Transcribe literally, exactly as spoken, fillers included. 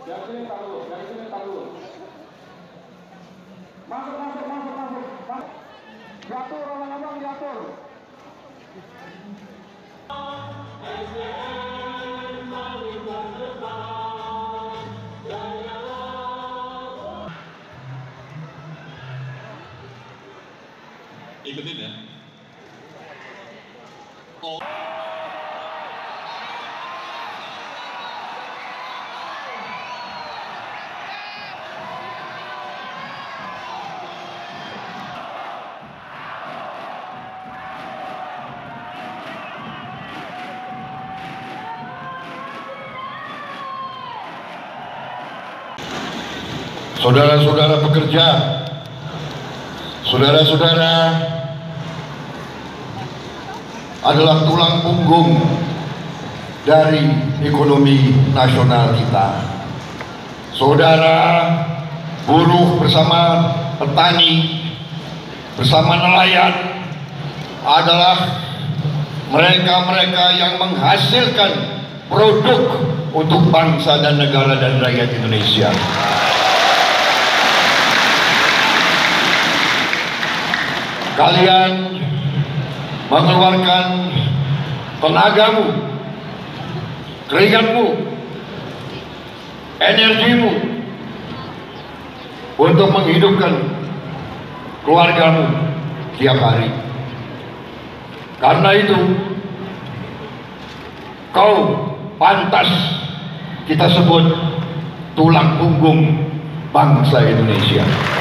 Dari sini tak dulu, dari sini tak dulu. Masuk, masuk, masuk, masuk, masuk. Diatur, abang-abang diatur. Ikutin ya. Oh. Saudara-saudara pekerja, saudara-saudara adalah tulang punggung dari ekonomi nasional kita. Saudara buruh bersama petani, bersama nelayan adalah mereka-mereka yang menghasilkan produk untuk bangsa dan negara dan rakyat Indonesia. Kalian mengeluarkan tenagamu, keringatmu, energimu untuk menghidupkan keluargamu tiap hari. Karena itu, kau pantas kita sebut tulang punggung bangsa Indonesia.